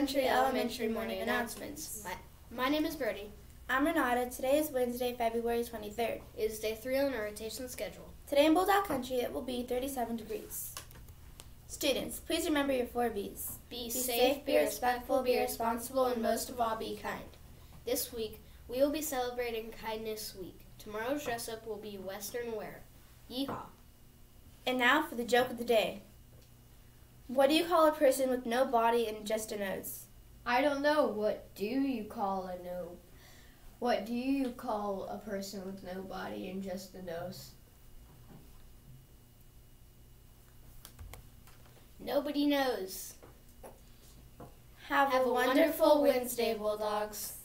Country Elementary morning announcements. My name is Brody. I'm Renata. Today is Wednesday, February 23rd. It is day 3 on our rotation schedule. Today in Bulldog Country it will be 37 degrees. Students, please remember your 4 B's. Be safe, be respectful, be responsible, and most of all, be kind. This week, we will be celebrating Kindness Week. Tomorrow's dress-up will be Western wear. Yeehaw! And now for the joke of the day. What do you call a person with no body and just a nose? I don't know. What do you call What do you call a person with no body and just a nose? Nobody knows. Have a wonderful Wednesday, Bulldogs.